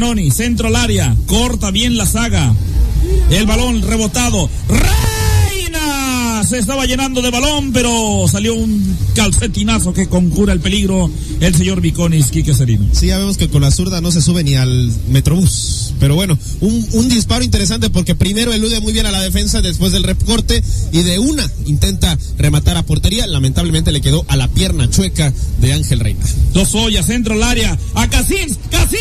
Zanoni, centro al área, corta bien la saga. El balón rebotado. Reina se estaba llenando de balón, pero salió un calcetinazo que conjura el peligro el señor Viconis, Quique Serino. Sí, ya vemos que con la zurda no se sube ni al Metrobús. Pero bueno, un disparo interesante porque primero elude muy bien a la defensa después del recorte y de una intenta rematar a portería. Lamentablemente le quedó a la pierna chueca de Ángel Reina. Lozoya, centro al área, a Casín.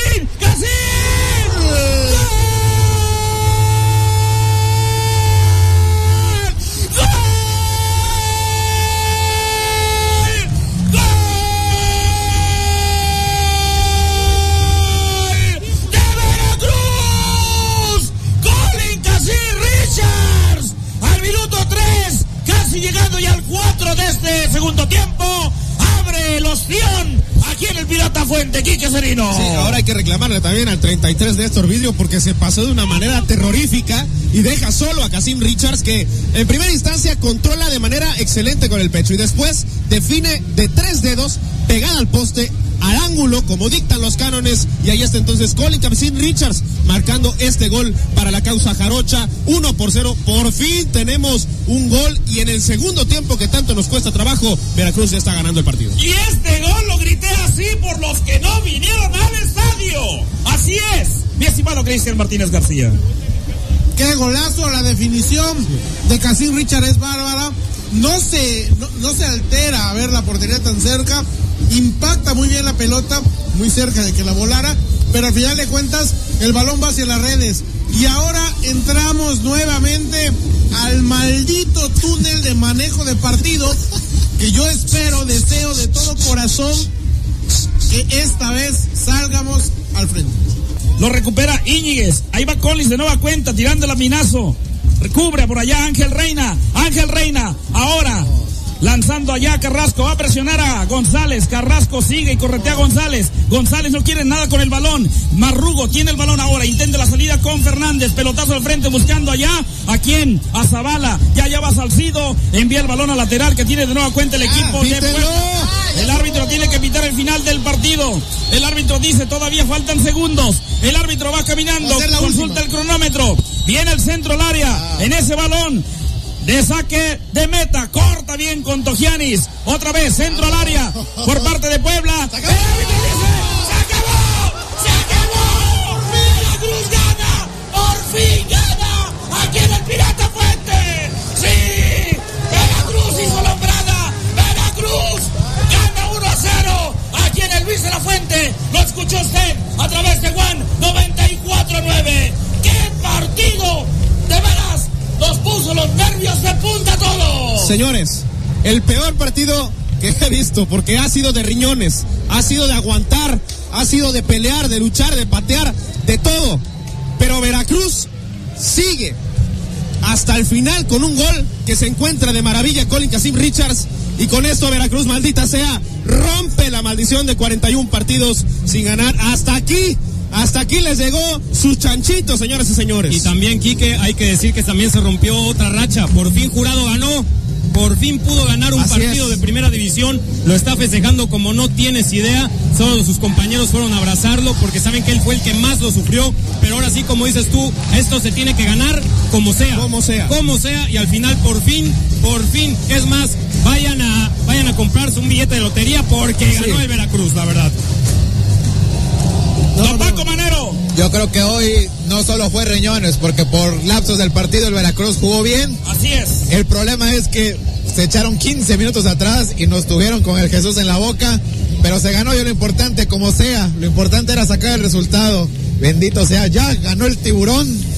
Llegando ya al 4 de este segundo tiempo, abre el ostión aquí en el Pirata Fuente, Quique Serino. Sí, ahora hay que reclamarle también al 33 de Néstor Vidrio porque se pasó de una manera terrorífica y deja solo a Cassim Richards, que en primera instancia controla de manera excelente con el pecho y después define de 3 dedos pegada al poste, al ángulo, como dictan los cánones, y ahí está entonces Colin Cassim Richards marcando este gol para la causa jarocha. 1-0, por fin tenemos un gol, y en el segundo tiempo que tanto nos cuesta trabajo, Veracruz ya está ganando el partido. Y este gol lo grité así por los que no vinieron al estadio. Así es, mi estimado Cristian Martínez García. Qué golazo, la definición de Cassim Richards es bárbara. No se altera a ver la portería tan cerca, impacta muy bien la pelota, muy cerca de que la volara, pero al final de cuentas el balón va hacia las redes. Y ahora entramos nuevamente al maldito túnel de manejo de partido, que yo deseo de todo corazón que esta vez salgamos al frente. Lo recupera Íñiguez, ahí va Collins de nueva cuenta, tirando el laminazo. Recubre por allá Ángel Reina, ahora lanzando allá Carrasco, va a presionar a González, Carrasco sigue y corretea a González no quiere nada con el balón, Marrugo tiene el balón ahora, intenta la salida con Fernández, pelotazo al frente buscando allá, ¿a quién? A Zavala, ya va Salcido, envía el balón a lateral que tiene de nueva cuenta el equipo de Puebla. El árbitro tiene que pitar el final del partido, el árbitro dice todavía faltan segundos, el árbitro va caminando, consulta el cronómetro, viene el centro al área, en ese balón de saque de meta, corta bien con Togianis, otra vez centro al área por parte de Puebla. El árbitro dice, se acabó, Veracruz gana, por fin gana, aquí en el Pirata Fuente. Sí, Veracruz hizo la hombrada, Veracruz gana 1-0, aquí en el Luis de la Fuente, lo escuchó usted a través de Juan 94.9, ¡qué partido! De veras, nos puso los nervios de punta todos. Señores, el peor partido que he visto, porque ha sido de riñones, ha sido de aguantar, ha sido de pelear, de luchar, de patear, de todo. Pero Veracruz sigue hasta el final con un gol que se encuentra de maravilla Colin Cassim Richards, y con esto Veracruz, maldita sea, rompe la maldición de 41 partidos sin ganar. Hasta aquí les llegó sus chanchitos, señoras y señores. Y también, Quique, hay que decir que también se rompió otra racha. Por fin Jurado ganó, por fin pudo ganar un partido de primera división. Lo está festejando como no tienes idea. Solo sus compañeros fueron a abrazarlo porque saben que él fue el que más lo sufrió. Pero ahora sí, como dices tú, esto se tiene que ganar como sea. Como sea, y al final por fin, es más, vayan a comprarse un billete de lotería porque ganó el Veracruz, la verdad. Don Paco Manero. Yo creo que hoy no solo fue riñones, porque por lapsos del partido el Veracruz jugó bien. Así es. El problema es que se echaron 15 minutos atrás y nos tuvieron con el Jesús en la boca, pero se ganó. Yo lo importante, como sea, lo importante era sacar el resultado. Bendito sea, ya ganó el Tiburón.